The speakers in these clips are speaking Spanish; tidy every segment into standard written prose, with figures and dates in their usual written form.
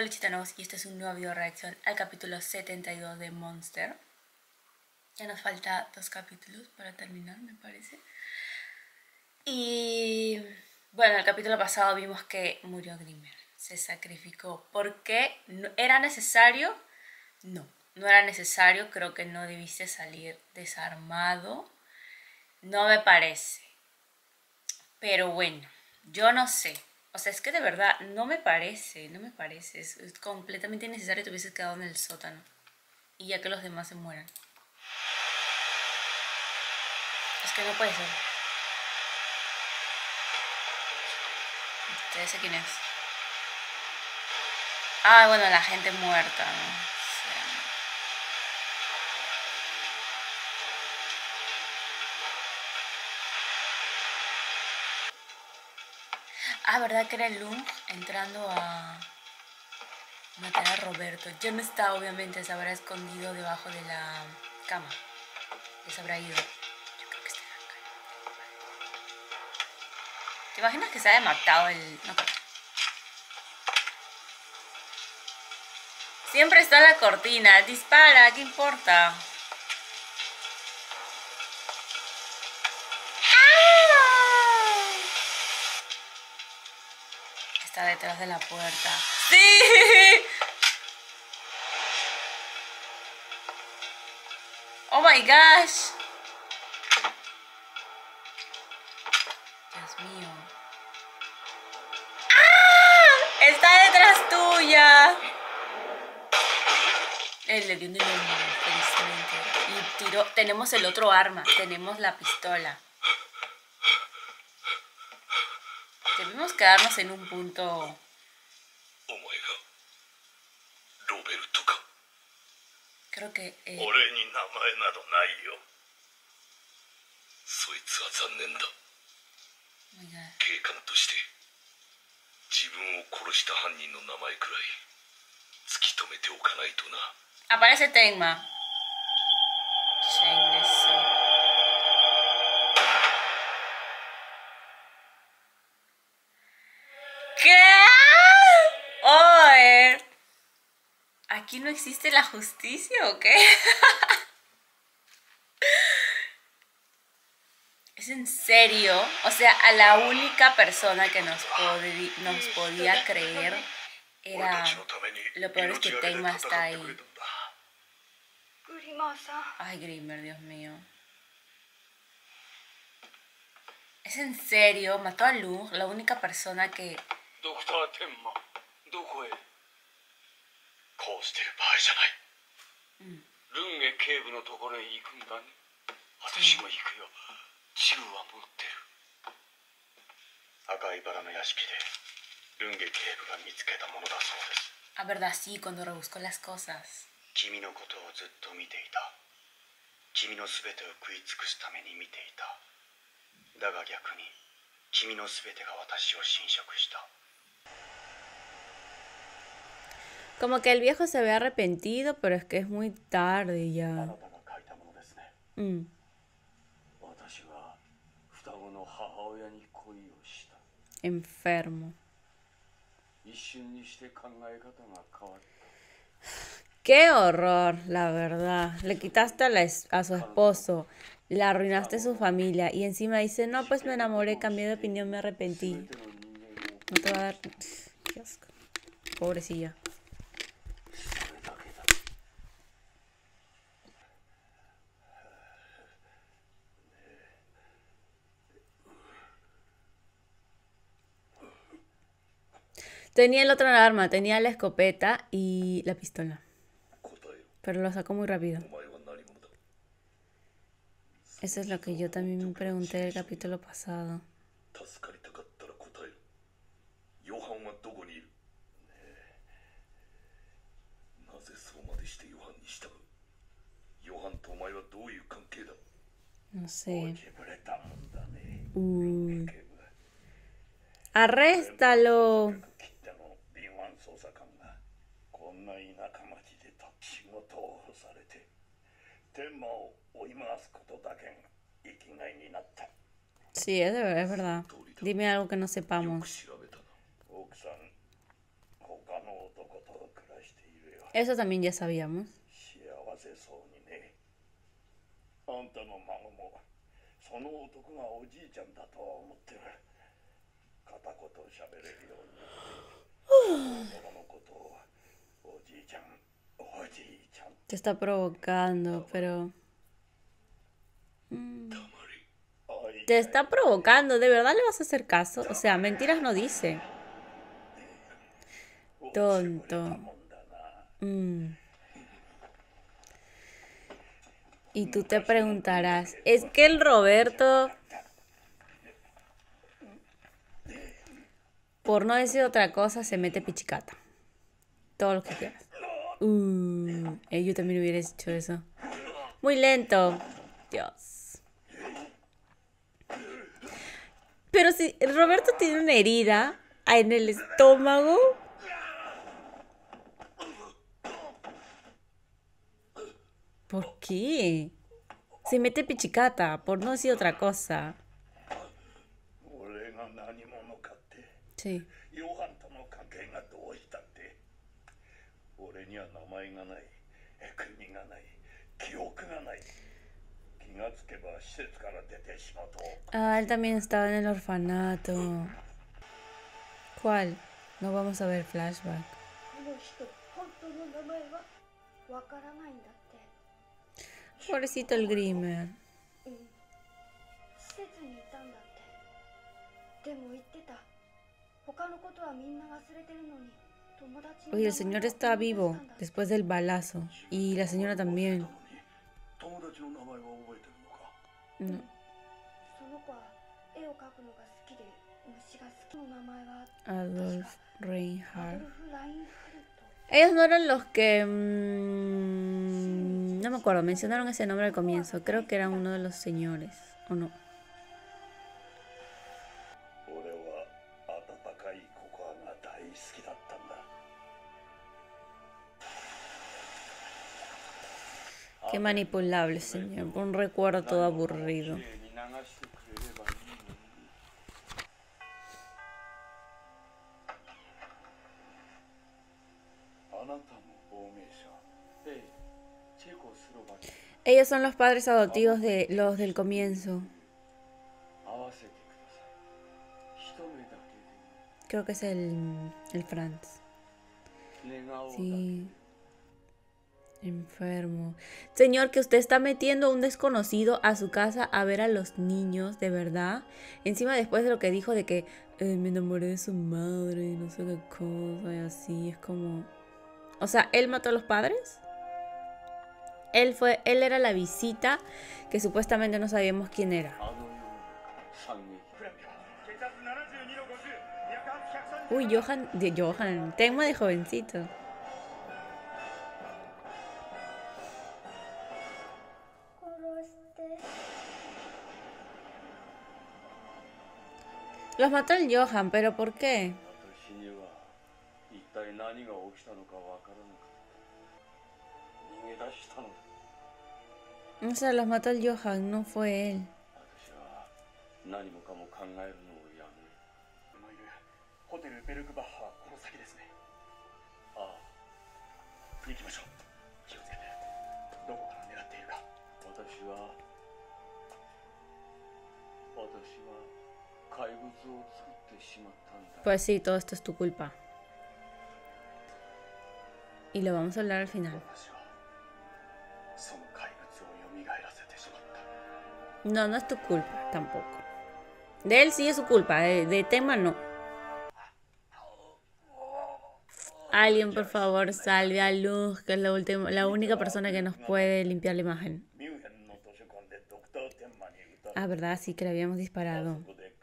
Soy Luchitanos y este es un nuevo video reacción al capítulo 72 de Monster. Ya nos falta 2 capítulos para terminar, me parece. Y bueno, el capítulo pasado vimos que murió Grimmer. Se sacrificó. ¿Por qué? ¿Era necesario? No, no era necesario. Creo que no debiste salir desarmado. No me parece. Pero bueno, yo no sé. O sea, es que de verdad no me parece. Es completamente innecesario que te hubieses quedado en el sótano. Y ya que los demás se mueran. Es que no puede ser. ¿Ustedes sé quién es? Ah, bueno, la gente muerta, ¿no? O sea, ah, ¿verdad que era el Lung entrando a matar a Roberto? Ya no está, obviamente, se habrá escondido debajo de la cama. Ya se habrá ido. Yo creo que está acá. ¿Te imaginas que se haya matado el...? No creo. Siempre está la cortina. Dispara, ¿qué importa? Está detrás de la puerta. ¡Sí! ¡Oh my gosh! Dios mío. ¡Ah! ¡Está detrás tuya! Él le dio un demonio, felizmente. Y tiró. Tenemos el otro arma. Tenemos la pistola. Debemos quedarnos en un punto. Creo que. Aparece Tenma. ¿Qué? Oye, ¿aquí no existe la justicia o qué? ¿Es en serio? O sea, a la única persona que nos podía creer era... Lo peor es que Tenma está ahí. Ay, Grimmer, Dios mío. ¿Es en serio? Mató a Lung, la única persona que... Doctor Tenma, ¿dónde? Lunge Kebu no tokoro e iku nda ne. Watashi mo iku yo. Chibu wa motteru. Akaibara no yashiki de Lunge Kebu ga mitsuketa mono da sou desu. Ah, verdad, sí, cuando rebuscó las cosas. Kimi no koto o zutto mite ita. Kimi no subete o kuitsukusu tame ni mite ita. Daga gyaku ni Kimi no subete ga watashi o shinshoku shita. Como que el viejo se ve arrepentido, pero es que es muy tarde ya. Enfermo. Qué horror, la verdad. Le quitaste a su esposo, le arruinaste su familia y encima dice, no, pues me enamoré, cambié de opinión, me arrepentí. No te va a dar... Qué asco. Pobrecilla. Tenía el otro arma, tenía la escopeta y la pistola. Pero lo sacó muy rápido. Eso es lo que yo también me pregunté en el capítulo pasado. No sé. ¡Arréstalo! Sí, es verdad. Dime algo que no sepamos. Eso también ya sabíamos. 幸せそうにね。あんたの孫もその男がおじいちゃんだと思ってる。片言喋れるようになって子供のことをおじいちゃんおじいちゃん。 Te está provocando, pero... たまり Te está provocando, ¿de verdad le vas a hacer caso? O sea, mentiras no dice. Tonto. Y tú te preguntarás, ¿es que el Roberto, por no decir otra cosa, se mete pichicata? Todo lo que quieras. Yo también hubiera hecho eso. Muy lento. Dios. Pero si Roberto tiene una herida en el estómago... ¿Por qué? Se mete pichicata, por no decir otra cosa. Sí. Ah, él también estaba en el orfanato. ¿Cuál? No vamos a ver flashback. Pobrecito el Grimmer. Oye, el señor está vivo después del balazo. Y la señora también. No. Adolf Reinhardt. Ellos no eran los que... no me acuerdo, mencionaron ese nombre al comienzo. Creo que era uno de los señores, ¿o no? Qué manipulable, señor. Un recuerdo todo aburrido. Ellos son los padres adoptivos de los del comienzo. Creo que es el Franz. Sí. Enfermo. Señor, que usted está metiendo a un desconocido a su casa a ver a los niños, ¿de verdad? Encima después de lo que dijo de que me enamoré de su madre y no sé qué cosa y así, es como... O sea, ¿él mató a los padres? Él era la visita que supuestamente no sabíamos quién era. Uy, Johan, Tenma de jovencito. Los mató el Johan, ¿pero por qué? O sea, los mató el Johan, no fue él. Pues sí, todo esto es tu culpa. Y lo vamos a hablar al final. No, no es tu culpa, tampoco. De él sí es su culpa, de Tenma no. Alguien, por favor, salve a Luz, que es la única persona que nos puede limpiar la imagen. Ah, verdad, sí que le habíamos disparado.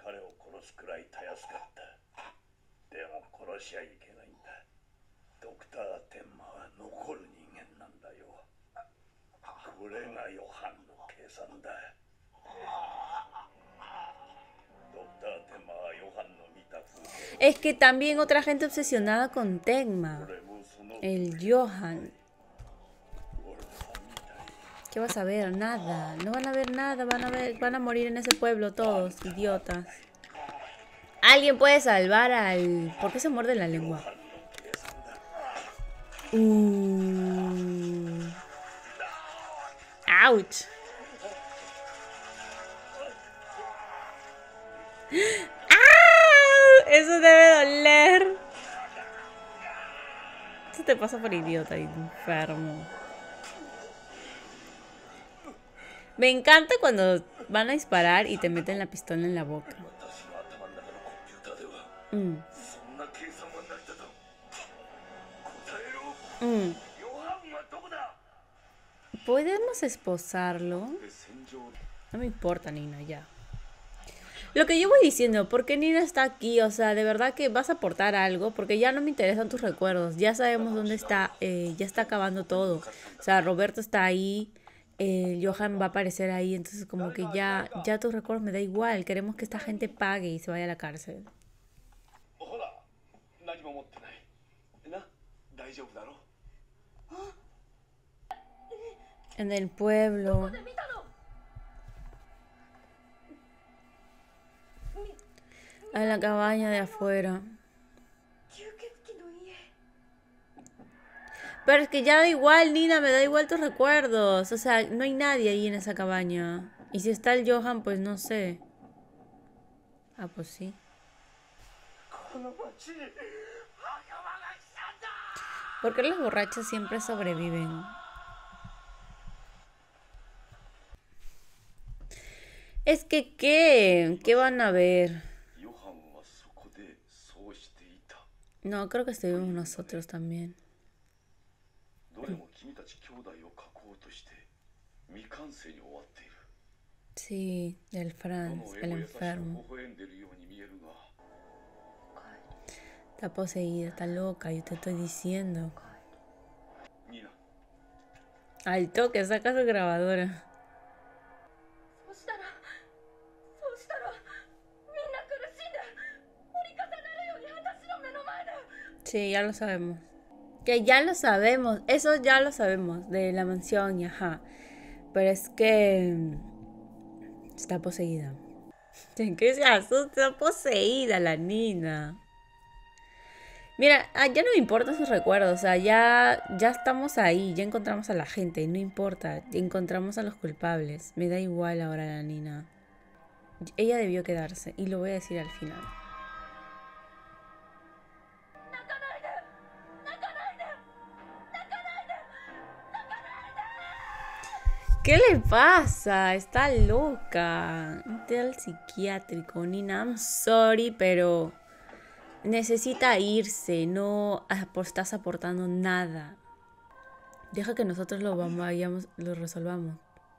Es que también otra gente obsesionada con Tenma. El Johan. ¿Qué vas a ver? Nada. No van a ver nada. Van a morir en ese pueblo todos, idiotas. Alguien puede salvar al... ¿Por qué se muerde la lengua? Ouch. ¡Ah! Eso debe doler. Eso te pasa por idiota, enfermo. Me encanta cuando van a disparar y te meten la pistola en la boca. ¿Podemos esposarlo? No me importa, Nina, ya. Lo que yo voy diciendo, ¿por qué Nina está aquí? O sea, de verdad que vas a aportar algo, porque ya no me interesan tus recuerdos. Ya sabemos dónde está, ya está acabando todo. O sea, Roberto está ahí, Johan va a aparecer ahí, entonces como que ya tus recuerdos me da igual. Queremos que esta gente pague y se vaya a la cárcel. En el pueblo. En la cabaña de afuera. Pero es que ya da igual, Nina, me da igual tus recuerdos. O sea, no hay nadie ahí en esa cabaña. Y si está el Johan, pues no sé. Ah, pues sí. ¿Por qué los borrachos siempre sobreviven? Es que, ¿qué van a ver? No, creo que estuvimos nosotros también. Sí, el Franz, el enfermo. Está poseída, está loca, yo te estoy diciendo. Al toque, saca su grabadora. Sí, ya lo sabemos. Que ya lo sabemos, eso ya lo sabemos, de la mansión y ajá. Pero es que está poseída. ¿En qué se asusta? Está poseída la Nina. Mira, ya no me importan sus recuerdos, o sea, ya estamos ahí, ya encontramos a la gente, no importa, encontramos a los culpables. Me da igual ahora la Nina. Ella debió quedarse, y lo voy a decir al final. ¿Qué le pasa? Está loca. Vete al psiquiátrico, Nina. I'm sorry, pero necesita irse. No estás aportando nada. Deja que nosotros lo resolvamos.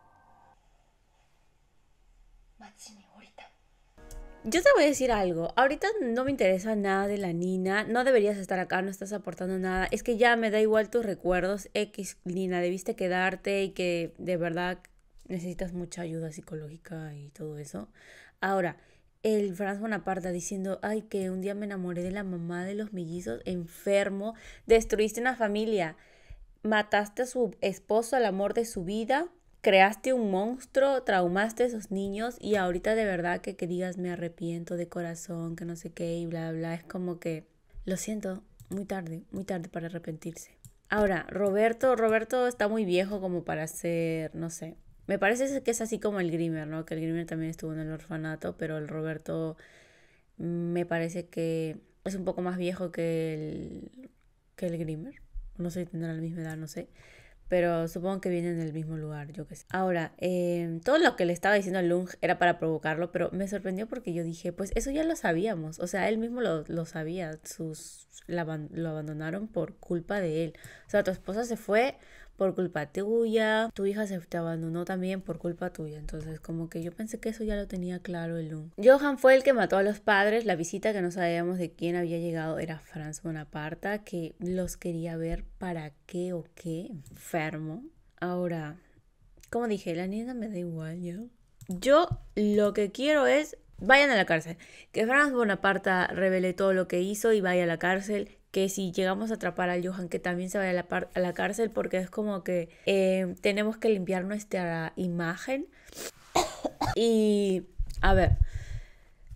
Yo te voy a decir algo. Ahorita no me interesa nada de la Nina. No deberías estar acá, no estás aportando nada. Es que ya me da igual tus recuerdos. X, Nina, debiste quedarte y que de verdad necesitas mucha ayuda psicológica y todo eso. Ahora, el Franz Bonaparte diciendo, ay, que un día me enamoré de la mamá de los mellizos, enfermo. Destruiste una familia. Mataste a su esposo, al amor de su vida. Creaste un monstruo, traumaste a esos niños y ahorita de verdad que digas me arrepiento de corazón, que no sé qué y bla, bla, es como que lo siento, muy tarde para arrepentirse. Ahora, Roberto está muy viejo como para ser, no sé, me parece que es así como el Grimmer, ¿no? Que el Grimmer también estuvo en el orfanato, pero el Roberto me parece que es un poco más viejo que el Grimmer. No sé si tendrá la misma edad, no sé. Pero supongo que vienen del mismo lugar, yo qué sé. Ahora, todo lo que le estaba diciendo a Lung era para provocarlo, pero me sorprendió porque yo dije, pues eso ya lo sabíamos. O sea, él mismo lo sabía. Lo abandonaron por culpa de él. O sea, tu esposa se fue por culpa tuya. Tu hija te abandonó también por culpa tuya. Entonces, como que yo pensé que eso ya lo tenía claro el Lung. Johan fue el que mató a los padres. La visita que no sabíamos de quién había llegado era Franz Bonaparte, que los quería ver para qué o qué. Enfermo. Ahora, como dije, la Nina me da igual, ¿ya? Yo lo que quiero es, vayan a la cárcel. Que Franz Bonaparte revele todo lo que hizo y vaya a la cárcel. Que si llegamos a atrapar al Johan, que también se vaya a la cárcel, porque es como que tenemos que limpiar nuestra imagen. Y, a ver,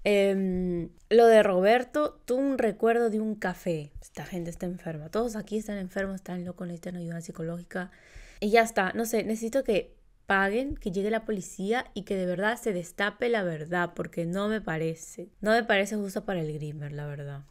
Lo de Roberto, tuvo un recuerdo de un café. Esta gente está enferma. Todos aquí están enfermos, están locos, necesitan ayuda psicológica. Y ya está. No sé, necesito que paguen, que llegue la policía y que de verdad se destape la verdad, porque no me parece. No me parece justo para el Grimmer, la verdad.